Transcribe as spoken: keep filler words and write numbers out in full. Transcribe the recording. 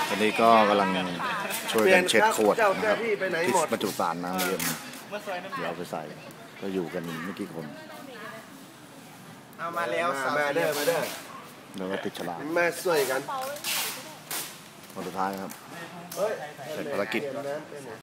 ตอนนี้ก็กำลังช่วยกันเช็ดขวดนะครับที่บรรจุสารน้ำเย็นเดี๋ยวเอาไปใส่ก็อยู่กันไม่กี่คนเอามาแล้วมาเด้อมาเด้อแล้วก็ติดฉลากมาช่วยกันคนสุดท้ายครับเสร็จภารกิจ